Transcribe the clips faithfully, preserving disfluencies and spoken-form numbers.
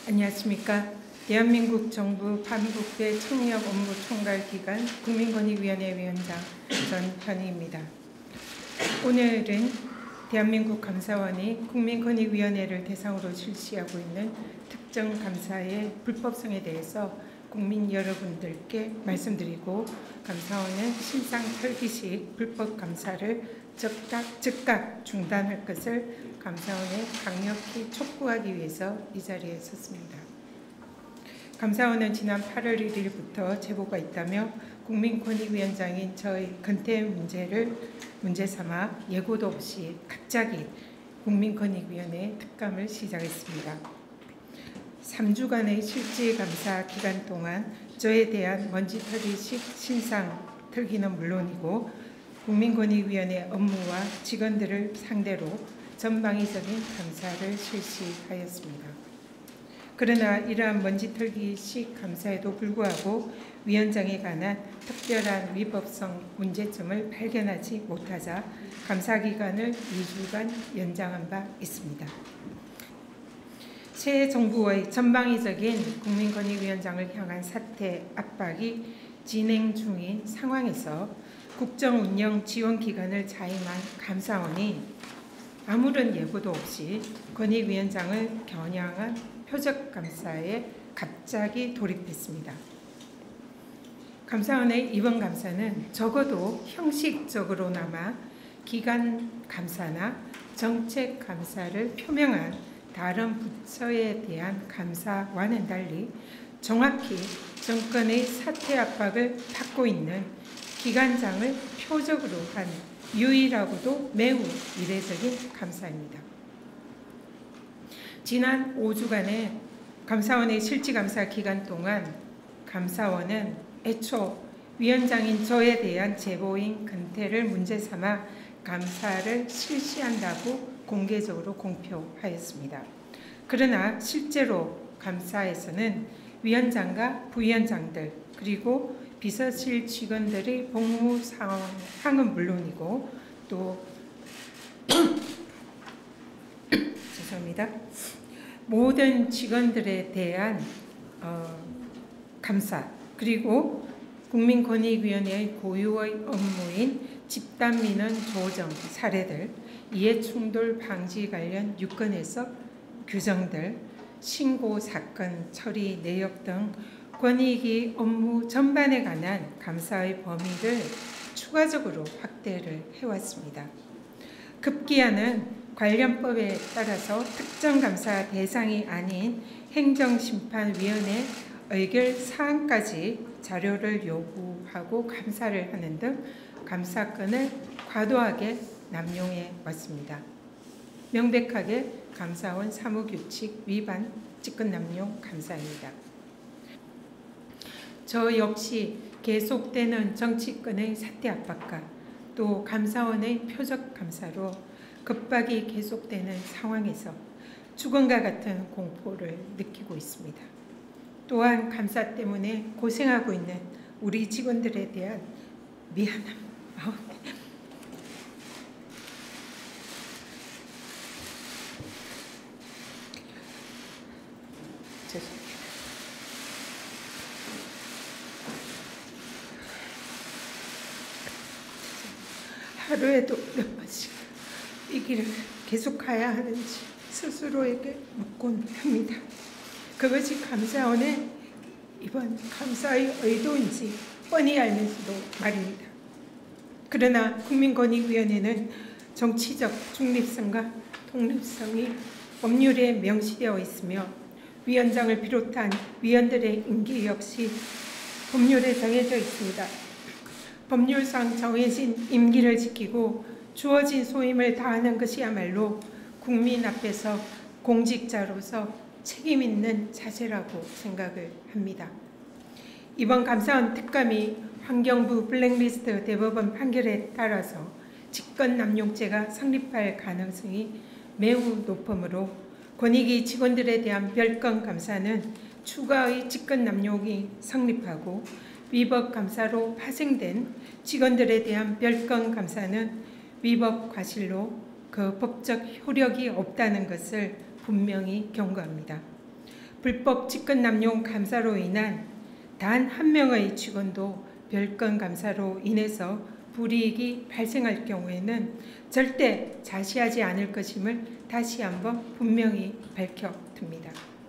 안녕하십니까. 대한민국 정부 반부패 청력 업무 총괄 기관 국민권익위원회 위원장 전현희입니다. 오늘은 대한민국 감사원이 국민권익위원회를 대상으로 실시하고 있는 특정 감사의 불법성에 대해서 국민 여러분들께 말씀드리고, 감사원은 신상 털기식 불법 감사를 즉각, 즉각 중단할 것을 감사원에 강력히 촉구하기 위해서 이 자리에 섰습니다. 감사원은 지난 팔월 일일부터 제보가 있다며 국민권익위원장인 저의 근태 문제를 문제 삼아 예고도 없이 갑자기 국민권익위원회 특감을 시작했습니다. 삼 주간의 실질감사 기간 동안 저에 대한 먼지털이식 신상 털기는 물론이고 국민권익위원회 업무와 직원들을 상대로 전방위적인 감사를 실시하였습니다. 그러나 이러한 먼지털기식 감사에도 불구하고 위원장에 관한 특별한 위법성 문제점을 발견하지 못하자 감사 기간을 이 주간 연장한 바 있습니다. 새 정부의 전방위적인 국민권익위원장을 향한 사태 압박이 진행 중인 상황에서 국정운영 지원 기간을 자임한 감사원이 아무런 예고도 없이 권익위원장을 겨냥한 표적 감사에 갑자기 돌입했습니다. 감사원의 이번 감사는 적어도 형식적으로나마 기간 감사나 정책 감사를 표명한 다른 부처에 대한 감사와는 달리 정확히 정권의 사퇴 압박을 받고 있는 기관장을 표적으로 한 유일하고도 매우 이례적인 감사입니다. 지난 오 주간의 감사원의 실질감사 기간 동안 감사원은 애초 위원장인 저에 대한 제보인 근태를 문제 삼아 감사를 실시한다고 공개적으로 공표하였습니다. 그러나 실제로 감사에서는 위원장과 부위원장들 그리고 비서실 직원들의 복무 상황은 물론이고 또 죄송합니다. 모든 직원들에 대한 어, 감사 그리고 국민권익위원회의 고유의 업무인 집단민원 조정 사례들, 이해충돌 방지 관련 유권해석 규정들, 신고 사건 처리 내역 등 권익위 업무 전반에 관한 감사의 범위를 추가적으로 확대를 해왔습니다. 급기야는 관련법에 따라서 특정 감사 대상이 아닌 행정심판위원회 의결 사항까지 자료를 요구하고 감사를 하는 등 감사권을 과도하게 남용해 왔습니다. 명백하게 감사원 사무규칙 위반 직권남용 감사입니다. 저 역시 계속되는 정치권의 사퇴 압박과 또 감사원의 표적 감사로 급박이 계속되는 상황에서 죽음과 같은 공포를 느끼고 있습니다. 또한 감사 때문에 고생하고 있는 우리 직원들에 대한 미안함, 죄송합니다. 하루에도 몇 번씩 이 길을 계속 가야 하는지 스스로에게 묻곤 합니다. 그것이 감사원의 이번 감사의 의도인지 뻔히 알면서도 말입니다. 그러나 국민권익위원회는 정치적 중립성과 독립성이 법률에 명시되어 있으며 위원장을 비롯한 위원들의 임기 역시 법률에 정해져 있습니다. 법률상 정해진 임기를 지키고 주어진 소임을 다하는 것이야말로 국민 앞에서 공직자로서 책임 있는 자세라고 생각을 합니다. 이번 감사원 특감이 환경부 블랙리스트 대법원 판결에 따라서 직권남용죄가 성립할 가능성이 매우 높으므로 권익위 직원들에 대한 별건 감사는 추가의 직권남용이 성립하고 위법 감사로 파생된 직원들에 대한 별건 감사는 위법 과실로 그 법적 효력이 없다는 것을 분명히 경고합니다. 불법 직권남용 감사로 인한 단 한 명의 직원도 별건 감사로 인해서 불이익이 발생할 경우에는 절대 자시하지 않을 것임을 다시 한번 분명히 밝혀둡니다.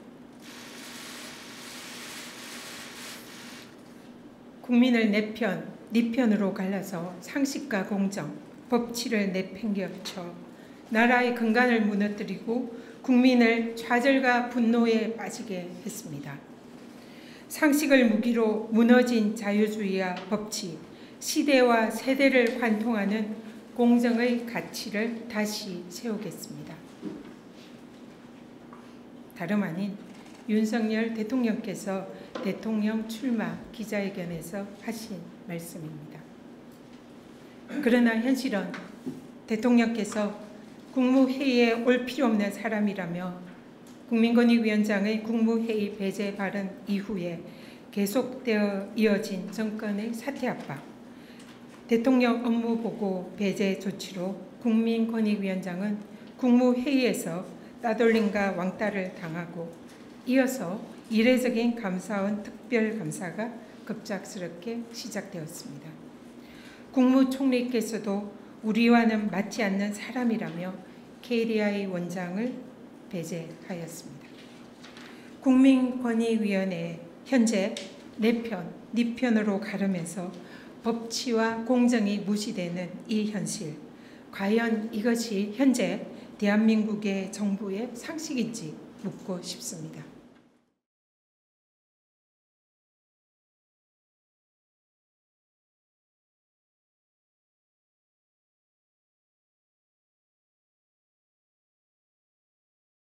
국민을 내 편, 네 편으로 갈라서 상식과 공정, 법치를 내팽개쳐 나라의 근간을 무너뜨리고 국민을 좌절과 분노에 빠지게 했습니다. 상식을 무기로 무너진 자유주의와 법치, 시대와 세대를 관통하는 공정의 가치를 다시 세우겠습니다. 다름 아닌 윤석열 대통령께서 대통령 출마 기자회견에서 하신 말씀입니다. 그러나 현실은 대통령께서 국무회의에 올 필요 없는 사람이라며 국민권익위원장의 국무회의 배제 발언 이후에 계속되어 이어진 정권의 사퇴 압박, 대통령 업무보고 배제 조치로 국민권익위원장은 국무회의에서 따돌림과 왕따를 당하고 이어서 이례적인 감사원 특별감사가 급작스럽게 시작되었습니다. 국무총리께서도 우리와는 맞지 않는 사람이라며 케이디아이 원장을 배제하였습니다. 국민권익위원회 현재 내 편, 네 편으로 가르면서 법치와 공정이 무시되는 이 현실, 과연 이것이 현재 대한민국의 정부의 상식인지 묻고 싶습니다.